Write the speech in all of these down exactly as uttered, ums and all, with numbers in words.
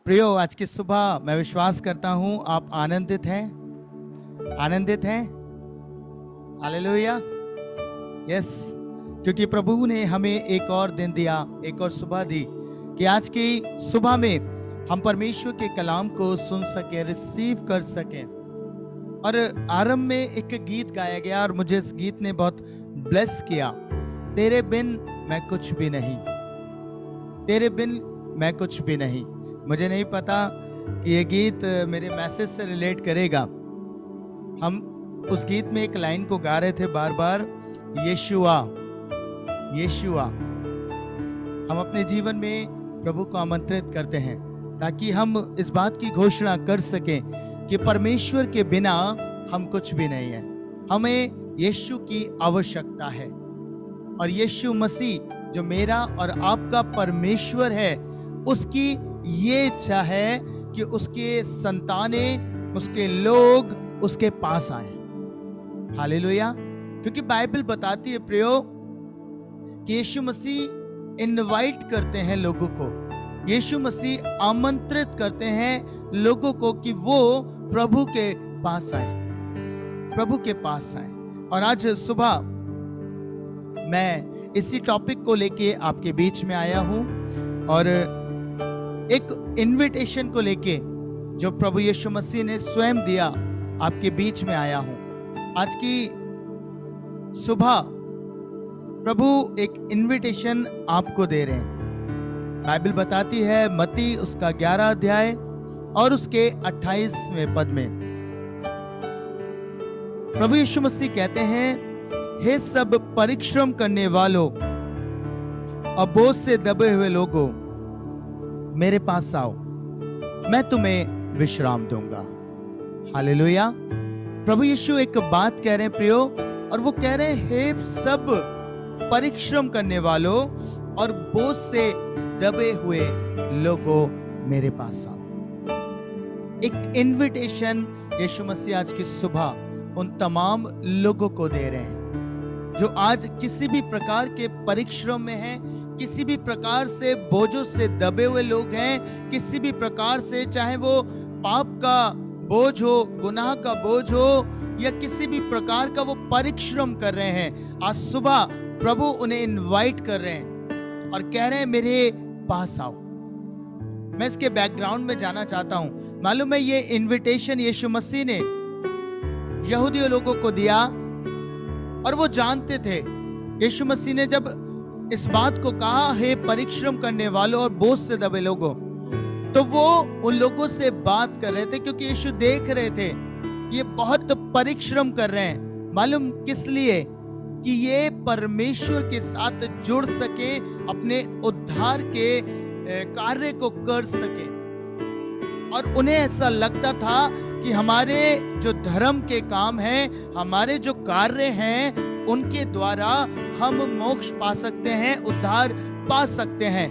प्रियो, आज की सुबह मैं विश्वास करता हूं आप आनंदित हैं, आनंदित हैं। हालेलुया। यस, क्योंकि प्रभु ने हमें एक और दिन दिया, एक और सुबह दी कि आज की सुबह में हम परमेश्वर के कलाम को सुन सके, रिसीव कर सकें। और आरंभ में एक गीत गाया गया और मुझे इस गीत ने बहुत ब्लेस किया। तेरे बिन मैं कुछ भी नहीं, तेरे बिन मैं कुछ भी नहीं। मुझे नहीं पता कि ये गीत मेरे मैसेज से रिलेट करेगा। हम उस गीत में एक लाइन को गा रहे थे बार बार, यीशुआ यीशुआ। हम अपने जीवन में प्रभु को आमंत्रित करते हैं ताकि हम इस बात की घोषणा कर सकें कि परमेश्वर के बिना हम कुछ भी नहीं है। हमें यीशु की आवश्यकता है और यीशु मसीह जो मेरा और आपका परमेश्वर है, उसकी ये इच्छा है कि उसके संतानें, उसके लोग उसके पास आए। हालेलुया। क्योंकि बाइबल बताती है प्रियो कि यीशु मसीह इनवाइट करते हैं लोगों को, यीशु मसीह आमंत्रित करते हैं लोगों को कि वो प्रभु के पास आए, प्रभु के पास आए। और आज सुबह मैं इसी टॉपिक को लेके आपके बीच में आया हूं और एक इनविटेशन को लेके जो प्रभु यीशु मसीह ने स्वयं दिया आपके बीच में आया हूं। आज की सुबह प्रभु एक इनविटेशन आपको दे रहे हैं। बाइबल बताती है मत्ती उसका ग्यारह अध्याय और उसके अट्ठाईसवें पद में प्रभु यीशु मसीह कहते हैं, हे सब परिश्रम करने वालों और बोझ से दबे हुए लोगों, मेरे पास आओ, मैं तुम्हें विश्राम दूंगा। हालेलुया। प्रभु यीशु एक बात कह रहे हैं प्रियो, और वो कह रहे हैं, हे सब परिश्रम करने वालों और बोझ से दबे हुए लोगों, मेरे पास आओ। एक इनविटेशन यीशु मसीह आज की सुबह उन तमाम लोगों को दे रहे हैं जो आज किसी भी प्रकार के परिश्रम में हैं, किसी भी प्रकार से बोझों से दबे हुए लोग हैं, किसी भी प्रकार से, चाहे वो पाप का बोझ हो, गुनाह का बोझ हो, या किसी भी प्रकार का वो परिश्रम कर रहे हैं। आज सुबह प्रभु उन्हें इनवाइट कर रहे हैं और कह रहे हैं, मेरे पास आओ। मैं इसके बैकग्राउंड में जाना चाहता हूं। मालूम है, ये इनविटेशन यीशु मसीह ने यहूदी लोगों को दिया और वो जानते थे। यीशु मसीह ने जब इस बात को कहा, हे परिश्रम करने वालों और बोझ से दबे लोगों, तो वो उन लोगों से बात कर रहे थे क्योंकि यीशु देख रहे थे ये बहुत परिश्रम कर रहे हैं। मालूम किस लिए? कि ये परमेश्वर के साथ जुड़ सके, अपने उद्धार के कार्य को कर सके। और उन्हें ऐसा लगता था कि हमारे जो धर्म के काम हैं, हमारे जो कार्य हैं, उनके द्वारा हम मोक्ष पा सकते हैं, उद्धार पा सकते हैं।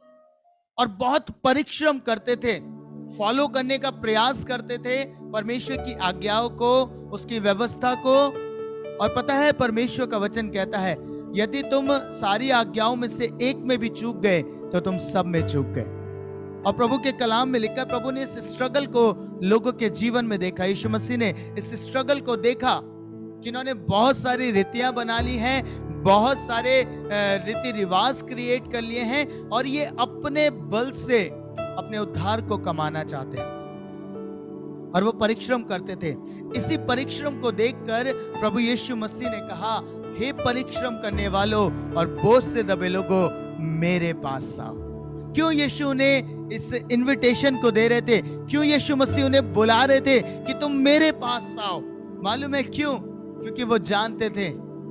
और बहुत परिश्रम करते थे, फॉलो करने का प्रयास करते थे परमेश्वर की आज्ञाओं को, उसकी व्यवस्था को। और पता है, परमेश्वर का वचन कहता है, यदि तुम सारी आज्ञाओं में से एक में भी चूक गए तो तुम सब में चूक गए। और प्रभु के कलाम में लिखा, प्रभु ने इस स्ट्रगल को लोगों के जीवन में देखा। यीशु मसीह ने इस स्ट्रगल को देखा कि इन्होंने बहुत सारी रीतियां बना ली हैं, बहुत सारे रीति रिवाज क्रिएट कर लिए हैं और ये अपने बल से अपने उद्धार को कमाना चाहते हैं और वो परिश्रम करते थे। इसी परिश्रम को देखकर प्रभु यीशु मसीह ने कहा, हे परिश्रम करने वालों और बोझ से दबे लोगों, मेरे पास आओ। क्यों यीशु ने इस इनविटेशन को दे रहे थे? क्यों यीशु मसीह उन्हें बुला रहे थे कि तुम मेरे पास आओ? मालूम है क्यों? क्योंकि वो जानते थे।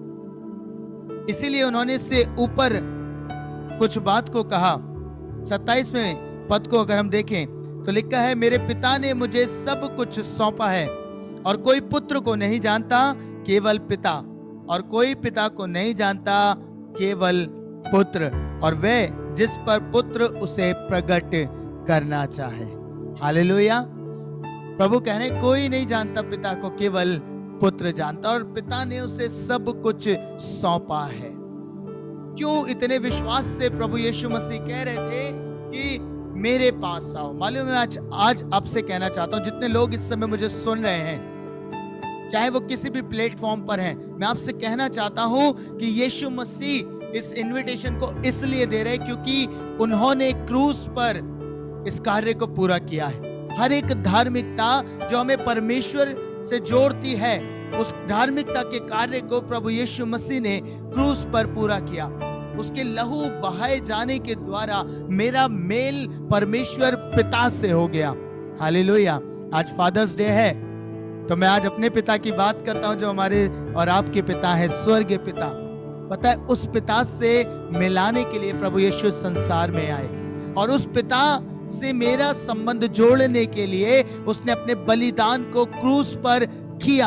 इसीलिए उन्होंने इससे ऊपर कुछ बात को कहा। सत्ताईसवें पद को अगर हम देखें तो लिखा है, मेरे पिता ने मुझे सब कुछ सौंपा है और कोई पुत्र को नहीं जानता केवल पिता, और कोई पिता को नहीं जानता केवल पुत्र, और वह जिस पर पुत्र उसे प्रकट करना चाहे। हालेलुया। प्रभु कह रहे, कोई नहीं जानता पिता को, केवल पुत्र जानता, और पिता ने उसे सब कुछ सौंपा है। क्यों इतने विश्वास से प्रभु यीशु मसीह कह रहे थे कि मेरे पास आओ। मालूम है आज आज आपसे कहना चाहता हूं, जितने लोग इस समय मुझे सुन रहे हैं, चाहे वो किसी भी प्लेटफॉर्म पर हैं, मैं आपसे कहना चाहता हूं कि यीशु मसीह इस इनविटेशन को इसलिए दे रहे हैं क्योंकि उन्होंने क्रूस पर इस कार्य को पूरा किया है। हर एक धार्मिकता जो हमें परमेश्वर से जोड़ती है, उस धार्मिकता के कार्य को प्रभु यीशु मसीह ने क्रूस पर पूरा किया। उसके लहू बहाए जाने के द्वारा मेरा मेल परमेश्वर पिता से हो गया। हालेलुया। आज फादर्स डे है, तो मैं आज अपने पिता की बात करता हूं जो हमारे और आपके पिता है, स्वर्गीय पिता। पता है, उस पिता से मिलाने के लिए प्रभु यीशु संसार में आए और उस पिता से मेरा संबंध जोड़ने के लिए उसने अपने बलिदान को क्रूस पर किया।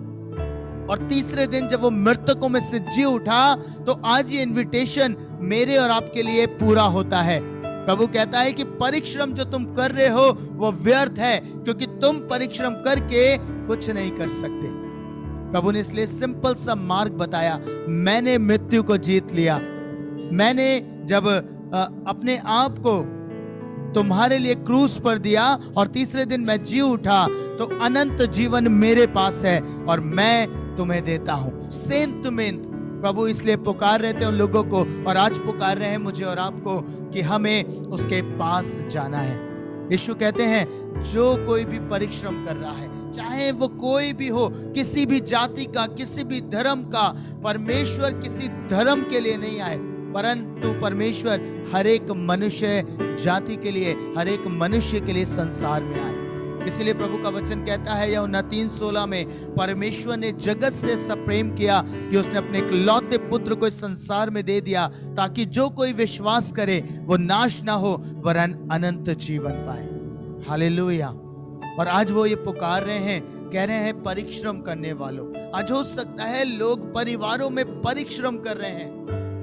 और तीसरे दिन जब वो मृतकों में से जी उठा, तो आज ये इनविटेशन मेरे और आपके लिए पूरा होता है। प्रभु कहता है कि परिश्रम जो तुम कर रहे हो वो व्यर्थ है, क्योंकि तुम परिश्रम करके कुछ नहीं कर सकते। प्रभु ने इसलिए सिंपल सा मार्ग बताया। मैंने मृत्यु को जीत लिया। मैंने जब अपने आप को तुम्हारे लिए क्रूस पर दिया और तीसरे दिन मैं जी उठा, तो अनंत जीवन मेरे पास है और मैं तुम्हें देता हूं। सेंत मेंत प्रभु इसलिए पुकार रहे थे उन लोगों को, और आज पुकार रहे हैं मुझे और आपको कि हमें उसके पास जाना है। यीशु कहते हैं, जो कोई भी परिश्रम कर रहा है, चाहे वो कोई भी हो, किसी भी जाति का, किसी भी धर्म का, परमेश्वर किसी धर्म के लिए नहीं आए, परंतु परमेश्वर हर एक मनुष्य जाति के लिए, हर एक मनुष्य के लिए संसार में आए। इसलिए प्रभु का वचन कहता है यूहन्ना तीन सोलह में, परमेश्वर ने जगत से ऐसा प्रेम किया कि उसने अपने इकलौते पुत्र को इस संसार में दे दिया, ताकि जो कोई विश्वास करे वो नाश ना हो वरन अनंत जीवन पाए। हालेलुया। और आज वो ये पुकार रहे हैं, कह रहे हैं परिश्रम करने वालों। आज हो सकता है लोग परिवारों में परिश्रम कर रहे हैं,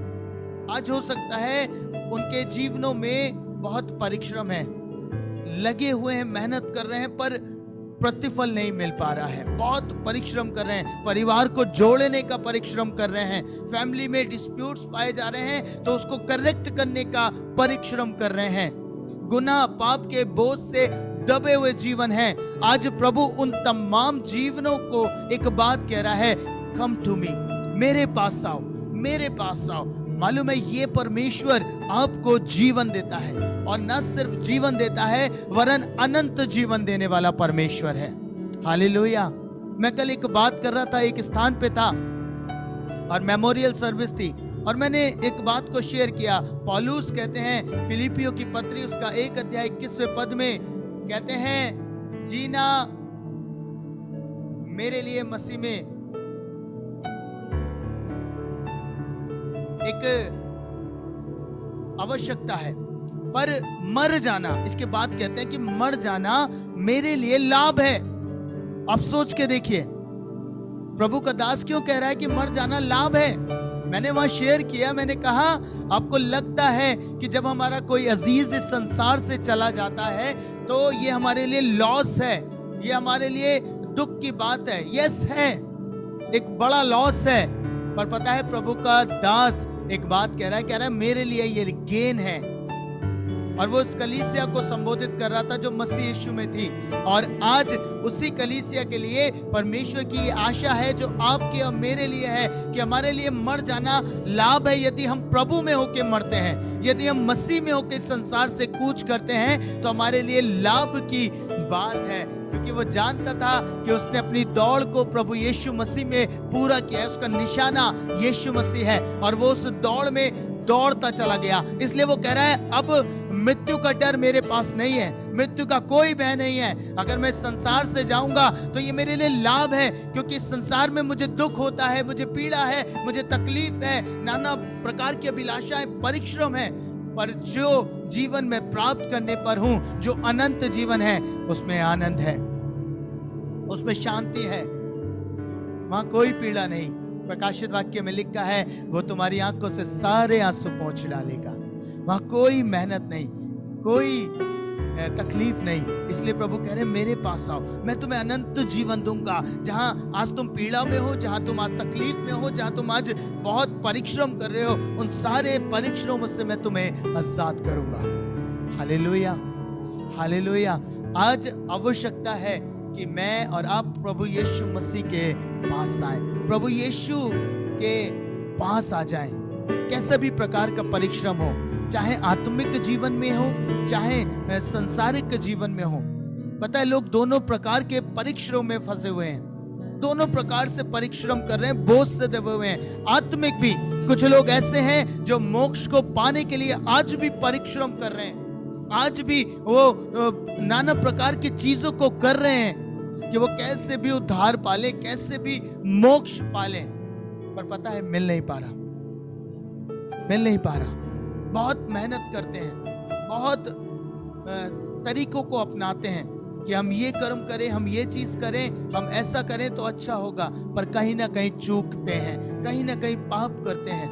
आज हो सकता है उनके जीवनों में बहुत परिश्रम है, लगे हुए हैं, मेहनत कर रहे हैं, पर प्रतिफल नहीं मिल पा रहा है। बहुत परिश्रम कर रहे हैं, परिवार को जोड़ने का परिश्रम कर रहे हैं, फैमिली में डिस्प्यूट्स पाए जा रहे हैं तो उसको करेक्ट करने का परिश्रम कर रहे हैं, गुनाह पाप के बोझ से दबे हुए जीवन है। आज प्रभु उन तमाम जीवनों को एक बात कह रहा है, कम टू मी, मेरे पास आओ, मेरे पास आओ। मालूम है, ये परमेश्वर आपको जीवन देता है, और न सिर्फ जीवन देता है वरन अनंत जीवन देने वाला परमेश्वर है। हालेलुया। मैं कल एक बात कर रहा था, एक स्थान पे था और मेमोरियल सर्विस थी, और मैंने एक बात को शेयर किया। पौलुस कहते हैं फिलिपियों की पत्री उसका एक अध्याय इक्कीसवें पद में कहते हैं, जीना मेरे लिए मसीह में एक आवश्यकता है, पर मर जाना, इसके बाद कहते हैं कि मर जाना मेरे लिए लाभ है। आप सोच के देखिए, प्रभु का दास क्यों कह रहा है कि मर जाना लाभ है। मैंने वहां शेयर किया, मैंने कहा आपको लगता है कि जब हमारा कोई अजीज इस संसार से चला जाता है तो ये हमारे लिए लॉस है, ये हमारे लिए दुख की बात है। यस है, एक बड़ा लॉस है, पर पता है प्रभु का दास एक बात कह रहा है, कह रहा है मेरे लिए ये गेन है। और वो उस कलीसिया को संबोधित कर रहा था जो मसीह यीशु में थी, और आज उसी कलीसिया के लिए परमेश्वर की ये आशा है जो आपके और मेरे लिए है, कि हमारे लिए मर जाना लाभ है। यदि हम प्रभु में होके मरते हैं, यदि हम मसीह में होके संसार से कूच करते हैं, तो हमारे लिए लाभ की बात है, क्योंकि वो जानता था कि उसने अपनी दौड़ को प्रभु यीशु मसीह में पूरा किया है, उसका निशाना यीशु मसीह है, और वो उस दौड़ में दौड़ता चला गया। इसलिए वो कह रहा है, अब मृत्यु का डर मेरे पास नहीं है, मृत्यु का कोई भय नहीं है। अगर मैं संसार से जाऊंगा तो ये मेरे लिए लाभ है, क्योंकि इस संसार में मुझे दुख होता है, मुझे पीड़ा है, मुझे तकलीफ है, नाना प्रकार की अभिलाषाएं, परिश्रम है, पर जो जीवन में प्राप्त करने पर हूं, जो अनंत जीवन है, उसमें आनंद है, उसमें शांति है, वहां कोई पीड़ा नहीं। प्रकाशित वाक्य में लिखा है, वो तुम्हारी आंखों से सारे आंसू पोंछ डालेगा। वहां कोई मेहनत नहीं, कोई तकलीफ नहीं। इसलिए प्रभु कह रहे हैं मेरे पास आओ, मैं तुम्हें अनंत जीवन दूंगा। जहां आज तुम पीड़ा में हो, जहां तुम आज तकलीफ में हो, जहां तुम आज बहुत परिश्रम कर रहे हो, उन सारे परिश्रमों से मैं तुम्हें आजाद करूंगा। Hallelujah, hallelujah. आज आवश्यकता है कि मैं और आप प्रभु यीशु मसीह के पास आए, प्रभु यीशु के पास आ जाएं। कैसा भी प्रकार का परिश्रम हो, चाहे आत्मिक जीवन में हो, चाहे संसारिक जीवन में हो। पता है, लोग दोनों प्रकार के परिश्रम में फंसे हुए हैं, दोनों प्रकार से परिश्रम कर रहे हैं, बोझ से दबे हुए हैं। आत्मिक भी कुछ लोग ऐसे हैं जो मोक्ष को पाने के लिए आज भी परिश्रम कर रहे हैं, आज भी वो नाना प्रकार की चीजों को कर रहे हैं कि वो कैसे भी उद्धार पाले, कैसे भी मोक्ष पाले। पर पता है, मिल नहीं पा रहा, मिल नहीं पा रहा। बहुत मेहनत करते हैं, बहुत तरीकों को अपनाते हैं कि हम ये कर्म करें, हम ये चीज करें, हम ऐसा करें तो अच्छा होगा, पर कहीं ना कहीं चूकते हैं, कहीं ना कहीं पाप करते हैं।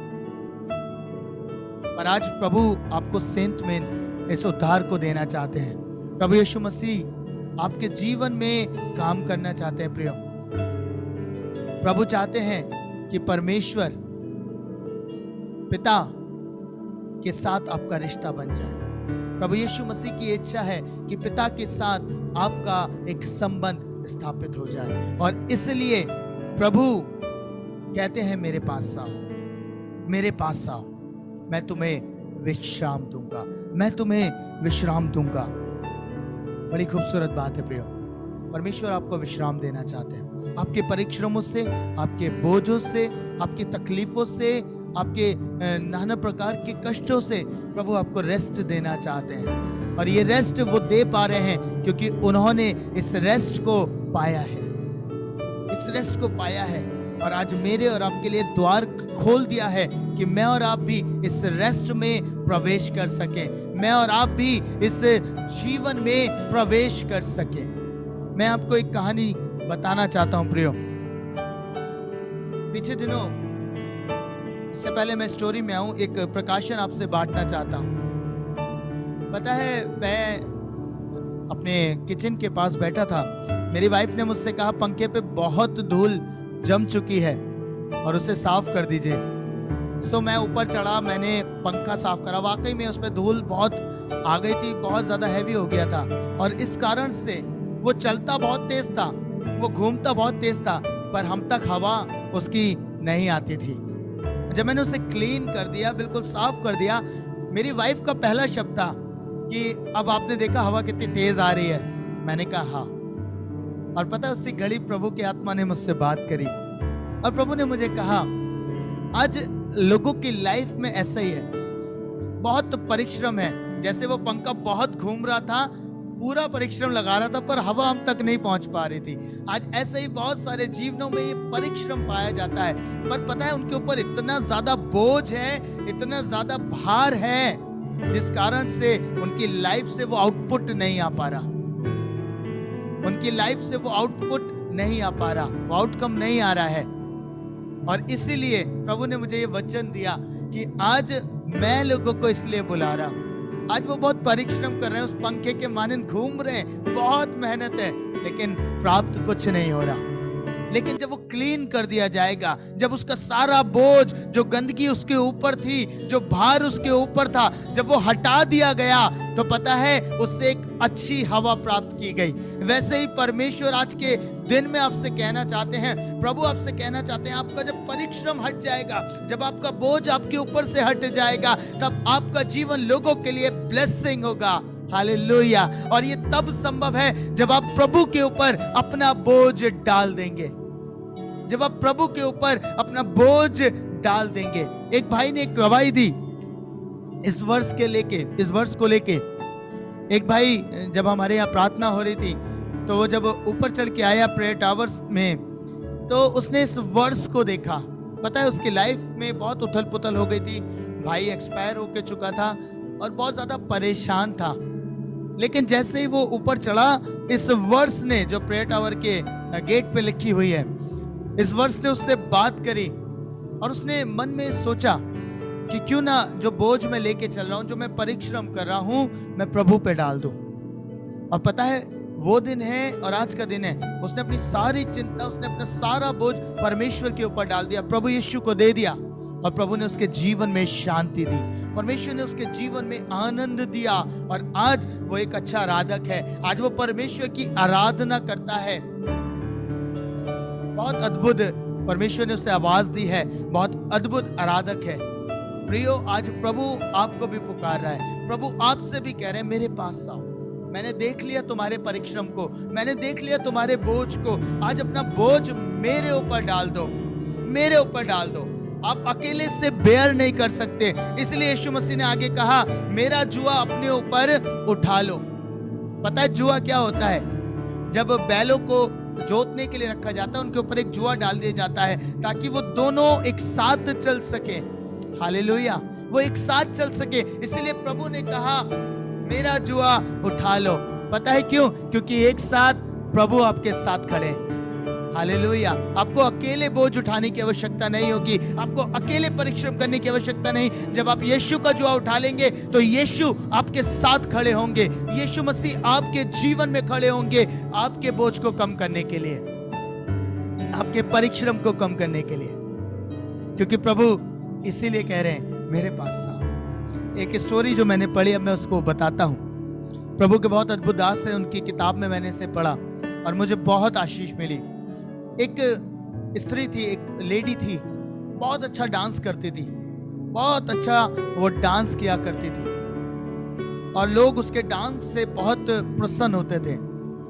पर आज प्रभु आपको सेंत में इस उद्धार को देना चाहते हैं। प्रभु यीशु मसीह आपके जीवन में काम करना चाहते हैं। प्रियो, प्रभु चाहते हैं कि परमेश्वर पिता के साथ आपका रिश्ता बन जाए। प्रभु यीशु मसीह की इच्छा है कि पिता के साथ आपका एक संबंध स्थापित हो जाए, और इसलिए प्रभु कहते हैं, मेरे पास आओ, मेरे पास आओ, मैं तुम्हें विश्राम दूंगा, मैं तुम्हें विश्राम दूंगा। बड़ी खूबसूरत बात है प्रियो, परमेश्वर आपको विश्राम देना चाहते हैं। आपके परिश्रमों से, आपके बोझों से, आपकी तकलीफों से, आपके नाना प्रकार के कष्टों से प्रभु आपको रेस्ट देना चाहते हैं। और ये रेस्ट वो दे पा रहे हैं क्योंकि उन्होंने इस रेस्ट को पाया है, इस रेस्ट को पाया है। और आज मेरे और आपके लिए द्वार खोल दिया है कि मैं और आप भी इस रेस्ट में प्रवेश कर सके, मैं और आप भी इस जीवन में प्रवेश कर सके। मैं आपको एक कहानी बताना चाहता हूं प्रियो। पीछे दिनों, इससे पहले मैं स्टोरी में आऊं, एक प्रकाशन आपसे बांटना चाहता हूं। पता है, मैं अपने किचन के पास बैठा था, मेरी वाइफ ने मुझसे कहा पंखे पे बहुत धूल जम चुकी है और उसे साफ कर दीजिए। सो मैं ऊपर चढ़ा, मैंने पंखा साफ करा। वाकई में उस पर धूल बहुत आ गई थी, बहुत ज्यादा हैवी हो गया था, और इस कारण से वो चलता बहुत तेज था, वो घूमता बहुत तेज था, पर हम तक हवा उसकी नहीं आती थी। जब मैंने उसे क्लीन कर दिया, बिल्कुल साफ कर दिया, मेरी वाइफ का पहला शब्द था कि अब आपने देखा हवा कितनी तेज आ रही है। मैंने कहा हाँ। और पता है, उसी घड़ी प्रभु की आत्मा ने मुझसे बात करी और प्रभु ने मुझे कहा, आज लोगों की लाइफ में ऐसा ही है, बहुत परिश्रम है। जैसे वो पंखा बहुत घूम रहा था, पूरा परिश्रम लगा रहा था, पर हवा हम तक नहीं पहुंच पा रही थी। आज ऐसे ही बहुत सारे जीवनों में ये परिश्रम पाया जाता है, पर पता है उनके ऊपर इतना ज्यादा बोझ है, इतना ज्यादा भार है, जिस कारण से उनकी लाइफ से वो आउटपुट नहीं आ पा रहा, उनकी लाइफ से वो आउटपुट नहीं आ पा रहा, वो आउटकम नहीं आ रहा है। और इसीलिए प्रभु ने मुझे ये वचन दिया कि आज मैं लोगों को इसलिए बुला रहा हूं। आज वो बहुत परिश्रम कर रहे हैं, उस पंखे के मानंद घूम रहे हैं, बहुत मेहनत है, लेकिन प्राप्त कुछ नहीं हो रहा। लेकिन जब वो क्लीन कर दिया जाएगा, जब उसका सारा बोझ, जो गंदगी उसके ऊपर थी, जो भार उसके ऊपर था, जब वो हटा दिया गया, तो पता है उससे एक अच्छी हवा प्राप्त की गई। वैसे ही परमेश्वर आज के दिन में आपसे कहना चाहते हैं, प्रभु आपसे कहना चाहते हैं, आपका जब परिश्रम हट जाएगा, जब आपका बोझ आपके ऊपर से हट जाएगा, तब आपका जीवन लोगों के लिए ब्लेसिंग होगा। हालेलुया। और ये तब संभव है जब आप प्रभु के ऊपर अपना बोझ डाल देंगे, जब आप प्रभु के ऊपर अपना बोझ डाल देंगे। एक भाई ने एक गवाही दी इस वर्ष के लेके, इस वर्ष को लेके। एक भाई, जब हमारे यहाँ प्रार्थना हो रही थी, तो वो जब ऊपर चढ़ के आया प्रेयर टावर्स में, तो उसने इस वर्ष को देखा। पता है, उसकी लाइफ में बहुत उथल पुथल हो गई थी, भाई एक्सपायर होके चुका था और बहुत ज्यादा परेशान था। लेकिन जैसे ही वो ऊपर चढ़ा, इस वर्ष ने, जो प्रेयर टावर के गेट पे लिखी हुई है, इस वर्ष ने उससे बात करी और उसने मन में सोचा कि क्यों ना जो बोझ मैं लेके चल रहा हूं, जो मैं परिश्रम कर रहा हूं, मैं प्रभु पे डाल दूं। और पता है, वो दिन है और आज का दिन है, उसने अपनी सारी चिंता, उसने अपना सारा बोझ परमेश्वर के ऊपर डाल दिया, प्रभु यीशु को दे दिया, और प्रभु ने उसके जीवन में शांति दी, परमेश्वर ने उसके जीवन में आनंद दिया और आज वो एक अच्छा आराधक है। आज वो परमेश्वर की आराधना करता है। बहुत अद्भुत परमेश्वर ने उसे आवाज दी है, बहुत अद्भुत आराधक है। प्रियो, आज प्रभु आपको भी पुकार रहा है। प्रभु आपसे भी कह रहे हैं, मेरे पास आओ। मैंने देख लिया तुम्हारे परिश्रम को, मैंने देख लिया तुम्हारे बोझ को। आज अपना बोझ मेरे ऊपर डाल दो, मेरे ऊपर डाल दो। आप अकेले से बेयर नहीं कर सकते, इसलिए यीशु मसीह ने आगे कहा, मेरा जुआ अपने ऊपर उठा लो। पता है जुआ क्या होता है? जब बैलों को जोतने के लिए रखा जाता है, उनके ऊपर एक जुआ डाल दिया जाता है ताकि वो दोनों एक साथ चल सके। हालेलुया, वो एक साथ चल सके। इसलिए प्रभु ने कहा, मेरा जुआ उठा लो। पता है क्यों? क्योंकि एक साथ प्रभु आपके साथ खड़े। हालेलुया, आपको अकेले बोझ उठाने की आवश्यकता नहीं होगी, आपको अकेले परिश्रम करने की आवश्यकता नहीं। जब आप यीशु का जुआ उठा लेंगे तो यीशु आपके साथ खड़े होंगे, यीशु मसीह आपके जीवन में खड़े होंगे, आपके बोझ को कम करने के लिए, आपके परिश्रम को कम करने के लिए। क्योंकि प्रभु इसीलिए कह रहे हैं, मेरे पास आओ। एक स्टोरी जो मैंने पढ़ी, अब मैं उसको बताता हूँ। प्रभु के बहुत अद्भुत दास है, उनकी किताब में मैंने इसे पढ़ा और मुझे बहुत आशीष मिली। एक स्त्री थी, एक लेडी थी, बहुत अच्छा डांस करती थी, बहुत अच्छा वो डांस किया करती थी और लोग उसके डांस से बहुत प्रसन्न होते थे।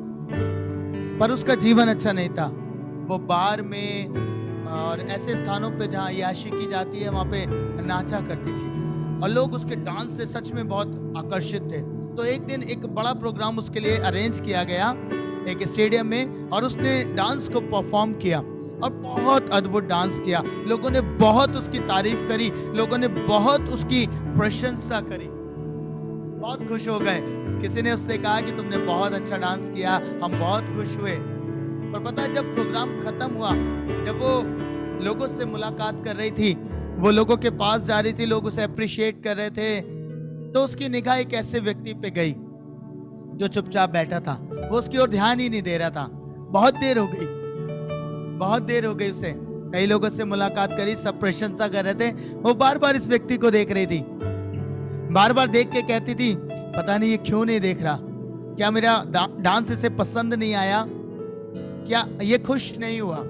पर उसका जीवन अच्छा नहीं था। वो बार में और ऐसे स्थानों पे जहाँ याशी की जाती है वहाँ पे नाचा करती थी और लोग उसके डांस से सच में बहुत आकर्षित थे। तो एक दिन एक बड़ा प्रोग्राम उसके लिए अरेंज किया गया एक स्टेडियम में और उसने डांस को परफॉर्म किया और बहुत अद्भुत डांस किया। लोगों ने बहुत उसकी तारीफ करी, लोगों ने बहुत उसकी प्रशंसा करी, बहुत खुश हो गए। किसी ने उससे कहा कि तुमने बहुत अच्छा डांस किया, हम बहुत खुश हुए। पर पता है, जब प्रोग्राम खत्म हुआ, जब वो लोगों से मुलाकात कर रही थी, वो लोगों के पास जा रही थी, लोग उसे अप्रिशिएट कर रहे थे, तो उसकी निगाह एक ऐसे व्यक्ति पे गई जो चुपचाप बैठा था। वो उसकी ओर ध्यान ही नहीं दे रहा था। बहुत देर हो गई, बहुत देर हो गई उसे। कई लोगों से मुलाकात करी, सब प्रशंसा कर रहे थे, वो बार बार इस व्यक्ति को देख रही थी। बार बार देख के कहती थी, पता नहीं ये क्यों नहीं देख रहा, क्या मेरा डांस इसे पसंद नहीं आया, क्या ये खुश नहीं हुआ।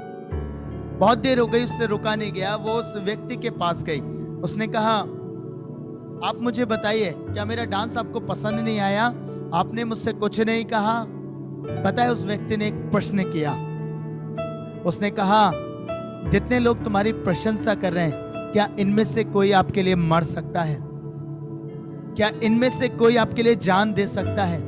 बहुत देर हो गई, उससे रुका नहीं गया। वो उस व्यक्ति के पास गई, उसने कहा, आप मुझे बताइए, क्या मेरा डांस आपको पसंद नहीं आया? आपने मुझसे कुछ नहीं कहा। पता है, उस व्यक्ति ने एक प्रश्न किया। उसने कहा, जितने लोग तुम्हारी प्रशंसा कर रहे हैं, क्या इनमें से कोई आपके लिए मर सकता है? क्या इनमें से कोई आपके लिए जान दे सकता है?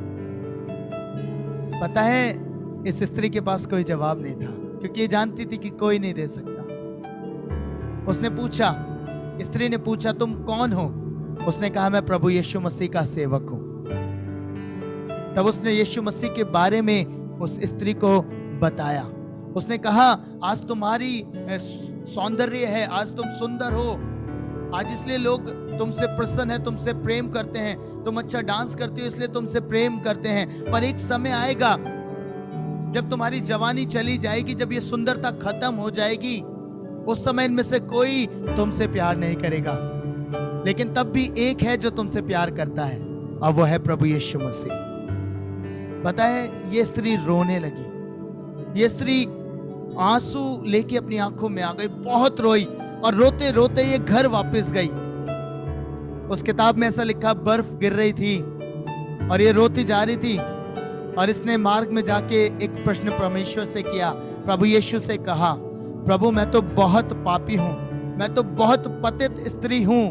पता है, इस स्त्री के पास कोई जवाब नहीं था, क्योंकि ये जानती थी कि कोई नहीं दे सकता। उसने पूछा, स्त्री ने पूछा, तुम कौन हो? उसने कहा, मैं प्रभु यीशु मसीह का सेवक हूं। तब उसने यीशु मसीह के बारे में उस स्त्री को बताया। उसने कहा, आज तुम्हारी सौंदर्य है, आज तुम सुंदर हो, आज इसलिए लोग तुमसे प्रसन्न है, तुमसे प्रेम करते हैं, तुम अच्छा डांस करते हो इसलिए तुमसे प्रेम करते हैं। पर एक समय आएगा जब तुम्हारी जवानी चली जाएगी, जब ये सुंदरता खत्म हो जाएगी, उस समय इनमें से कोई तुमसे प्यार नहीं करेगा, लेकिन तब भी एक है जो तुमसे प्यार करता है, और वो है प्रभु यीशु मसीह। पता है, ये स्त्री रोने लगी। ये स्त्री आंसू लेके अपनी आंखों में आ गई, बहुत रोई और रोते रोते ये घर वापस गई। उस किताब में ऐसा लिखा, बर्फ गिर रही थी और ये रोती जा रही थी, और इसने मार्ग में जाके एक प्रश्न परमेश्वर से किया, प्रभु यीशु से कहा, प्रभु मैं तो बहुत पापी हूं, मैं तो बहुत पतित स्त्री हूं,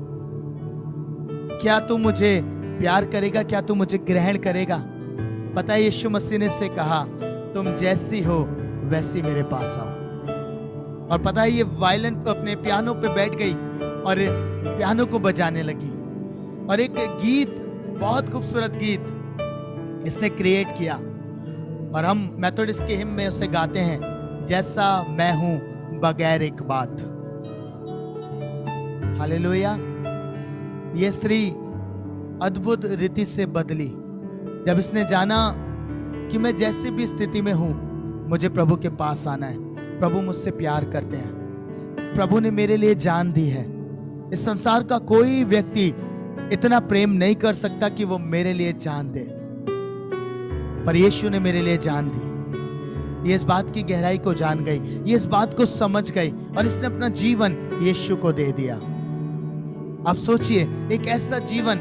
क्या तू मुझे प्यार करेगा, क्या तू मुझे ग्रहण करेगा? पता है, यीशु मसीह ने से कहा, तुम जैसी हो वैसी मेरे पास आओ। और पता है, ये वायलिन पे अपने पियानो पे बैठ गई और पियानो को बजाने लगी, और एक गीत, बहुत खूबसूरत गीत इसने क्रिएट किया, और हम मेथोडिस्ट के हिम में उसे गाते हैं, जैसा मैं हूं बगैर एक बात। हालेलुया। ये स्त्री अद्भुत रीति से बदली जब इसने जाना कि मैं जैसी भी स्थिति में हूं, मुझे प्रभु के पास आना है। प्रभु मुझसे प्यार करते हैं, प्रभु ने मेरे लिए जान दी है, इस संसार का कोई व्यक्ति इतना प्रेम नहीं कर सकता कि वो मेरे लिए जान दे, पर यीशु ने मेरे लिए जान दी। ये इस बात की गहराई को जान गई, ये इस बात को समझ गई और इसने अपना जीवन यीशु को दे दिया। आप सोचिए, एक ऐसा जीवन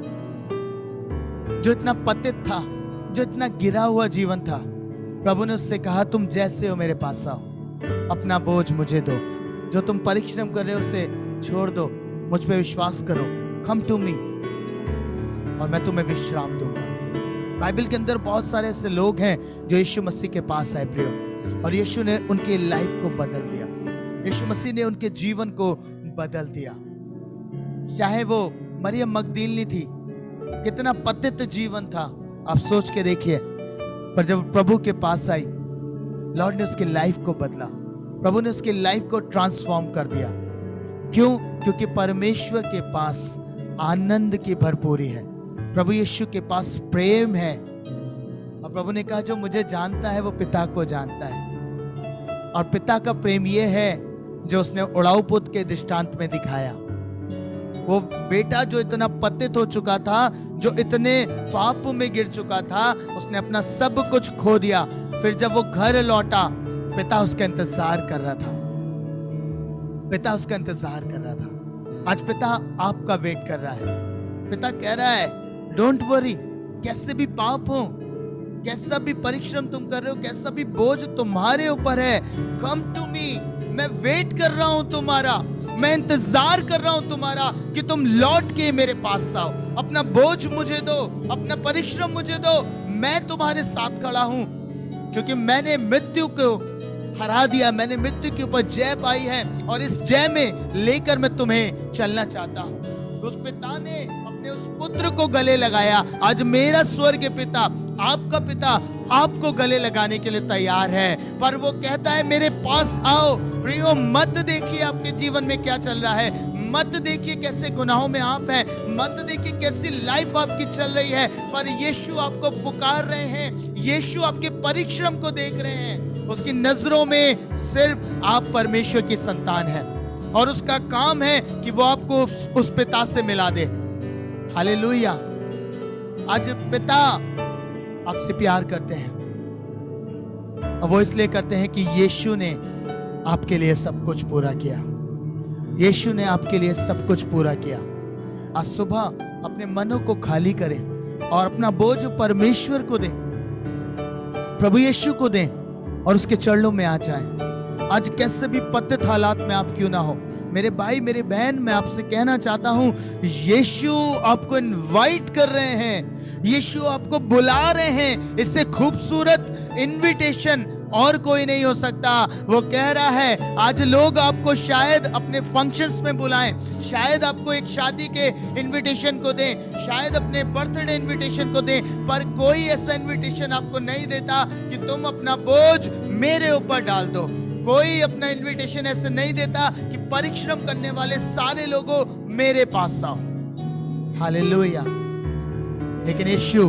जो इतना पतित था, जो इतना गिरा हुआ जीवन था, प्रभु ने उससे कहा तुम जैसे हो मेरे पास आओ, अपना बोझ मुझे दो, जो तुम परिश्रम कर रहे हो उसे छोड़ दो, मुझ पे विश्वास करो, कम टू मी और मैं तुम्हें विश्राम दूंगा। बाइबल के अंदर बहुत सारे ऐसे लोग हैं जो यीशु मसीह के पास आए प्रियो, और यीशु ने उनके लाइफ को बदल दिया। यीशु मसीह ने उनके जीवन को बदल दिया। चाहे वो मरियम मगदलीनी थी, कितना पतित जीवन था, आप सोच के देखिए, पर जब प्रभु के पास आई, लॉर्ड ने उसकी लाइफ को बदला, प्रभु ने उसकी लाइफ को ट्रांसफॉर्म कर दिया। क्यों? क्योंकि परमेश्वर के पास आनंद की भरपूरी है, प्रभु यीशु के पास प्रेम है। और प्रभु ने कहा जो मुझे जानता है वो पिता को जानता है, और पिता का प्रेम ये है जो उसने उड़ाऊ पुत्र के दृष्टांत में दिखाया। वो बेटा जो इतना पतित हो चुका था, जो इतने पाप में गिर चुका था, उसने अपना सब कुछ खो दिया। फिर जब वो घर लौटा, पिता उसका इंतजार कर रहा था, पिता उसका इंतजार कर रहा था। आज पिता आपका वेट कर रहा है। पिता कह रहा है डोंट वरी, कैसे भी पाप हो, कैसा भी परिश्रम तुम कर रहे हो, कैसा भी बोझ तुम्हारे ऊपर है, कम टू मी, मैं वेट कर रहा हूं तुम्हारा, मैं इंतजार कर रहा हूं तुम्हारा कि तुम लौट के मेरे पास आओ, अपना बोझ मुझे दो, अपना परिश्रम मुझे दो, मैं तुम्हारे साथ खड़ा हूं, क्योंकि मैंने मृत्यु को हरा दिया, मैंने मृत्यु के ऊपर जय पाई है, और इस जय में लेकर मैं तुम्हें चलना चाहता हूं। उस पिता ने अपने उस पुत्र को गले लगाया। आज मेरा स्वर्ग पिता, आपका पिता आपको गले लगाने के लिए तैयार है, पर वो कहता है मेरे पास आओ। प्रियो, मत देखिए आपके जीवन में क्या चल रहा है, मत देखिए कैसे गुनाहों में आप हैं, मत देखिए कैसी लाइफ आपकी चल रही है, पर यीशु आपको पुकार रहे हैं, यीशु आपके परिश्रम को देख रहे हैं। उसकी नजरों में सिर्फ आप परमेश्वर की संतान हैं, और उसका काम है कि वो आपको उस पिता से मिला दे। हालेलुया। आज पिता आपसे प्यार करते हैं, और वो इसलिए करते हैं कि यीशु ने आपके लिए सब कुछ पूरा किया, यीशु ने आपके लिए सब कुछ पूरा किया। आज सुबह अपने मनों को खाली करें और अपना बोझ परमेश्वर को दें, प्रभु यीशु को दें, और उसके चरणों में आ जाएं। आज कैसे भी पतित हालात में आप क्यों ना हो, मेरे भाई मेरे बहन, मैं आपसे कहना चाहता हूं, यीशु आपको इनवाइट कर रहे हैं, यीशु आपको बुला रहे हैं। इससे खूबसूरत इनविटेशन और कोई नहीं हो सकता। वो कह रहा है आज लोग आपको शायद अपने फंक्शंस में बुलाएं, शायद आपको एक शादी के इनविटेशन को दें, शायद अपने बर्थडे इनविटेशन को दें, पर कोई ऐसा इनविटेशन आपको नहीं देता कि तुम अपना बोझ मेरे ऊपर डाल दो। कोई अपना इनविटेशन ऐसे नहीं देता कि परिश्रम करने वाले सारे लोगों मेरे पास आओ। हालेलुया। लेकिन यीशु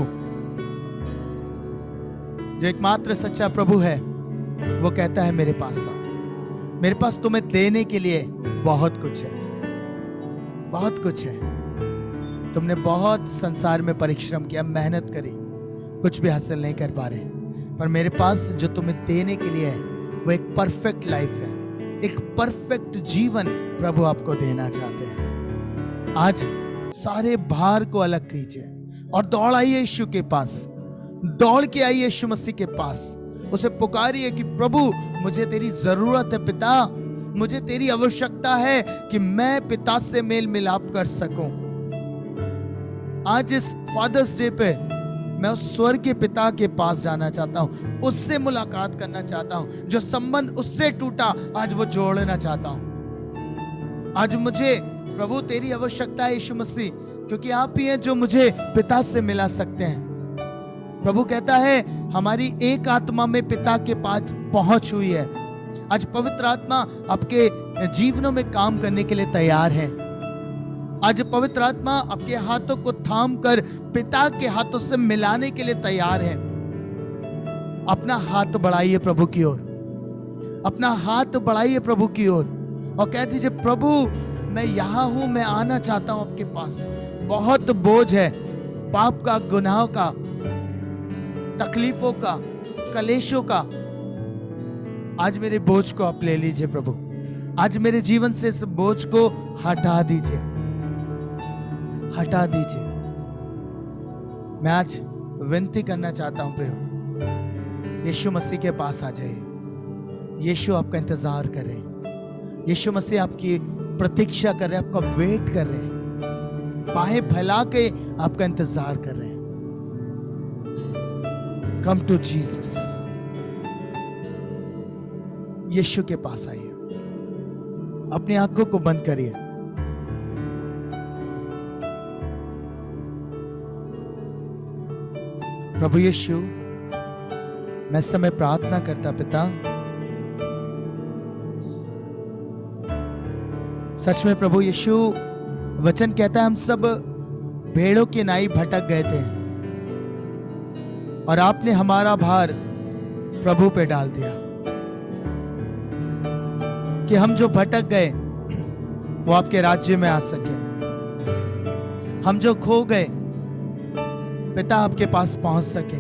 जो एकमात्र सच्चा प्रभु है, वो कहता है मेरे पास आओ, मेरे पास तुम्हें देने के लिए बहुत कुछ है, बहुत कुछ है। तुमने बहुत संसार में परिश्रम किया, मेहनत करी, कुछ भी हासिल नहीं कर पा रहे, पर मेरे पास जो तुम्हें देने के लिए है वो एक परफेक्ट लाइफ है, एक परफेक्ट जीवन प्रभु आपको देना चाहते हैं। आज सारे भार को अलग कीजिए और दौड़ आइए यीशु के पास, दौड़ के आइए यीशु मसीह के पास, उसे पुकारिए कि प्रभु मुझे तेरी जरूरत है, पिता मुझे तेरी आवश्यकता है कि मैं पिता से मेल मिलाप कर सकूं। आज इस फादर्स डे पे मैं उस स्वर्ग के पिता के पास जाना चाहता हूं, उससे मुलाकात करना चाहता हूं, जो संबंध उससे टूटा आज वो जोड़ना चाहता हूं। आज मुझे प्रभु तेरी आवश्यकता है यीशु मसीह, क्योंकि आप ही हैं जो मुझे पिता से मिला सकते हैं। प्रभु कहता है हमारी एक आत्मा में पिता के पास पहुंच हुई है। आज पवित्र आत्मा आपके जीवनों में काम करने के लिए तैयार है। आज पवित्र आत्मा आपके हाथों को थाम कर पिता के हाथों से मिलाने के लिए तैयार है। अपना हाथ बढ़ाइए प्रभु की ओर, अपना हाथ बढ़ाइए प्रभु की ओर और कह दीजिए प्रभु मैं यहाँ हूं, मैं आना चाहता हूं आपके पास। बहुत बोझ है, पाप का, गुनाहों का, तकलीफों का, कलेशों का। आज मेरे बोझ को आप ले लीजिए प्रभु। आज मेरे जीवन से इस बोझ को हटा दीजिए, हटा दीजिए। मैं आज विनती करना चाहता हूं प्रभु, यीशु मसीह के पास आ जाइए। यीशु आपका इंतजार कर रहे हैं, यीशु मसीह आपकी प्रतीक्षा कर रहे हैं, आपका वेट कर रहे हैं, बाहें फैला के आपका इंतजार कर रहे हैं। Come to Jesus. यीशु के पास आइए, अपनी आंखों को बंद करिए। प्रभु यीशु, मैं इस समय प्रार्थना करता पिता, सच में प्रभु यीशु, वचन कहता है हम सब भेड़ों की नाई भटक गए थे और आपने हमारा भार प्रभु पे डाल दिया कि हम जो भटक गए वो आपके राज्य में आ सके। हम जो खो गए पिता आपके पास पहुंच सके।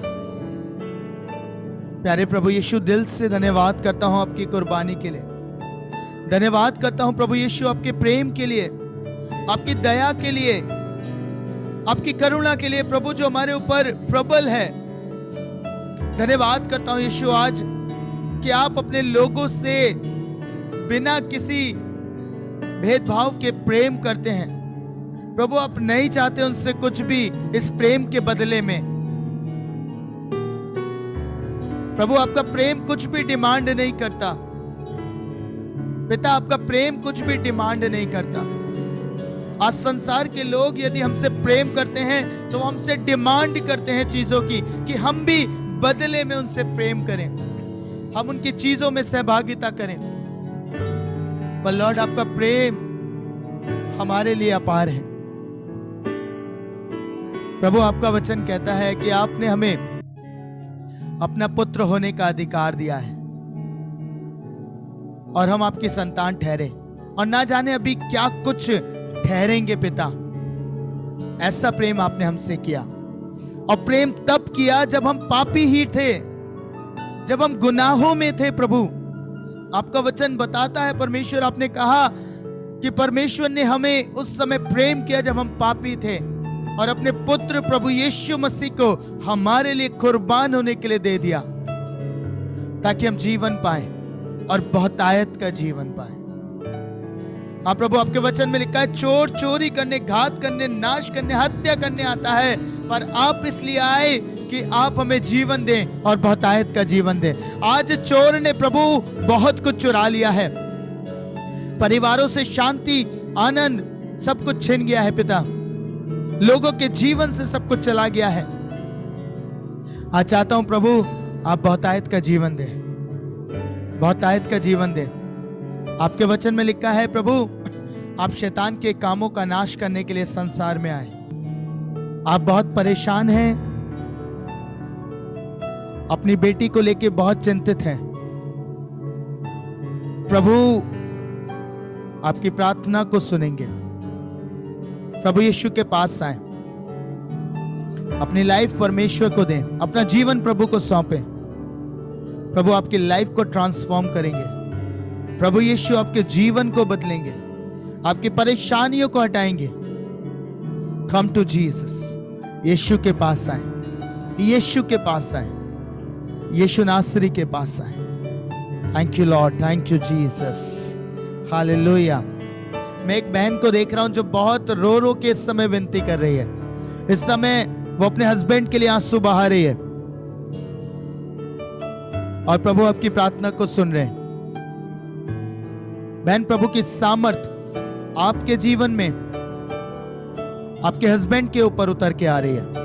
प्यारे प्रभु यीशु, दिल से धन्यवाद करता हूं आपकी कुर्बानी के लिए। धन्यवाद करता हूं प्रभु यीशु आपके प्रेम के लिए, आपकी दया के लिए, आपकी करुणा के लिए प्रभु, जो हमारे ऊपर प्रबल है। धन्यवाद करता हूं यीशु आज कि आप अपने लोगों से बिना किसी भेदभाव के प्रेम करते हैं। प्रभु, आप नहीं चाहते उनसे कुछ भी इस प्रेम के बदले में। प्रभु, आपका प्रेम कुछ भी डिमांड नहीं करता। पिता, आपका प्रेम कुछ भी डिमांड नहीं करता। आज संसार के लोग यदि हमसे प्रेम करते हैं तो हमसे डिमांड करते हैं चीजों की, कि हम भी बदले में उनसे प्रेम करें, हम उनकी चीजों में सहभागिता करें। पर लॉर्ड, आपका प्रेम हमारे लिए अपार है। प्रभु, आपका वचन कहता है कि आपने हमें अपना पुत्र होने का अधिकार दिया है और हम आपकी संतान ठहरे, और ना जाने अभी क्या कुछ ठहरेंगे पिता। ऐसा प्रेम आपने हमसे किया, और प्रेम तब किया जब हम पापी ही थे, जब हम गुनाहों में थे। प्रभु, आपका वचन बताता है परमेश्वर, आपने कहा कि परमेश्वर ने हमें उस समय प्रेम किया जब हम पापी थे, और अपने पुत्र प्रभु यीशु मसीह को हमारे लिए कुर्बान होने के लिए दे दिया, ताकि हम जीवन पाए और बहुतायत का जीवन पाए। हाँ प्रभु, आपके वचन में लिखा है, चोर चोरी करने, घात करने, नाश करने, हत्या करने आता है, पर आप इसलिए आए कि आप हमें जीवन दें और बहुतायत का जीवन दें। आज चोर ने प्रभु बहुत कुछ चुरा लिया है, परिवारों से शांति, आनंद सब कुछ छिन गया है पिता, लोगों के जीवन से सब कुछ चला गया है। आज चाहता हूं प्रभु, आप बहुतायत का जीवन दें, बहुतायत का जीवन दें। आपके वचन में लिखा है प्रभु, आप शैतान के कामों का नाश करने के लिए संसार में आए। आप बहुत परेशान हैं, अपनी बेटी को लेकर बहुत चिंतित हैं। प्रभु आपकी प्रार्थना को सुनेंगे। प्रभु यीशु के पास आए, अपनी लाइफ परमेश्वर को दें, अपना जीवन प्रभु को सौंपें। प्रभु आपकी लाइफ को ट्रांसफॉर्म करेंगे। प्रभु यीशु आपके जीवन को बदलेंगे, आपकी परेशानियों को हटाएंगे। Come to Jesus. यीशु के पास आए, यीशु के पास आए, यीशु नासरी के पास आए। Thank you lord, thank you Jesus, hallelujah. मैं एक बहन को देख रहा हूं जो बहुत रो रो के इस समय विनती कर रही है। इस समय वो अपने हस्बैंड के लिए आंसू बहा रही है, और प्रभु आपकी प्रार्थना को सुन रहे हैं। बहन, प्रभु की सामर्थ आपके जीवन में, आपके हस्बैंड के ऊपर उतर के आ रही है।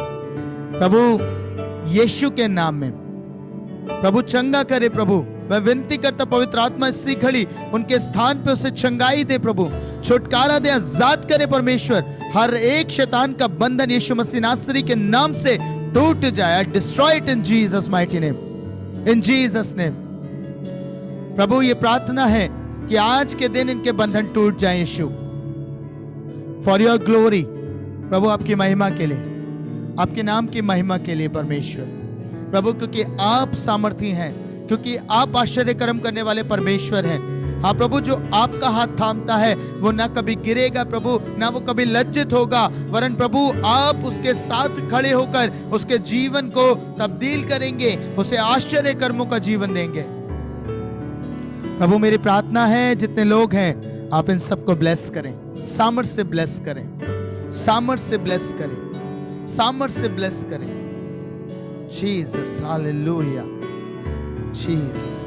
प्रभु यीशु के नाम में प्रभु चंगा करे। प्रभु मैं विनती करता, पवित्र आत्मा इसी घड़ी उनके स्थान पे उसे चंगाई दे, प्रभु छुटकारा दे, आजाद करे परमेश्वर। हर एक शैतान का बंधन यीशु मसीह नासरी के नाम से टूट जाए। Destroy it in Jesus mighty name, in Jesus name. प्रभु ये प्रार्थना है कि आज के दिन इनके बंधन टूट जाए यीशु, फॉर योर ग्लोरी प्रभु, आपकी महिमा के लिए, आपके नाम की महिमा के लिए परमेश्वर प्रभु, क्योंकि आप सामर्थी हैं, क्योंकि आप आश्चर्य कर्म करने वाले परमेश्वर हैं। हाँ प्रभु, जो आपका हाथ थामता है वो ना कभी गिरेगा प्रभु, ना वो कभी लज्जित होगा, वरन प्रभु आप उसके साथ खड़े होकर उसके जीवन को तब्दील करेंगे, उसे आश्चर्य कर्मों का जीवन देंगे। प्रभु मेरी प्रार्थना है जितने लोग हैं आप इन सबको ब्लेस करें, सामर्थ से ब्लेस करें, सामर्थ से ब्लेस करें, सामर्थ से ब्लेस करें। Jesus, hallelujah, Jesus,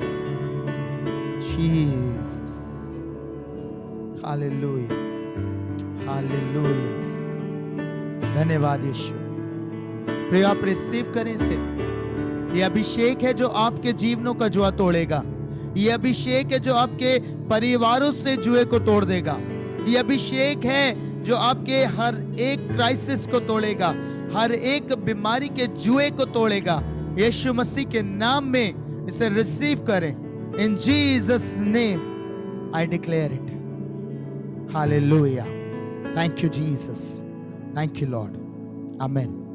Jesus, hallelujah, hallelujah. धन्यवाद यीशु। प्रिय आप रिसीव करें इसे। ये अभिषेक है जो आपके जीवनों का जुआ तोड़ेगा। ये अभिषेक है जो आपके परिवारों से जुए को तोड़ देगा। ये अभिषेक है जो आपके हर एक क्राइसिस को तोड़ेगा, हर एक बीमारी के जुए को तोड़ेगा। यीशु मसीह के नाम में इसे रिसीव करें। In Jesus name I declare it. Hallelujah. Thank you Jesus, thank you lord, amen.